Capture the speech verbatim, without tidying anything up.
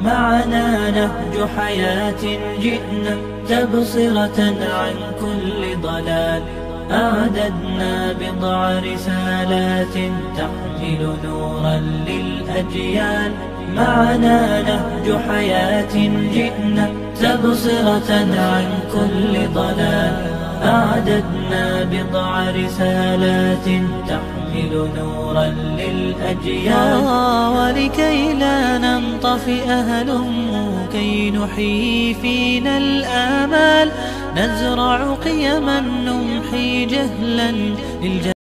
معنا نهج حياة جئنا تبصرة عن كل ضلال. أعددنا بضع رسالات تحمل نورا للأجيال. معنا نهج حياة جئنا تبصرة عن كل ضلال. أعددنا بضع رسالات تحمل نورا للأجيال. ولكي لا ننطفئ هلموا كي نحيي فينا الآمال. نزرع قيما نمحي جهلا للجهل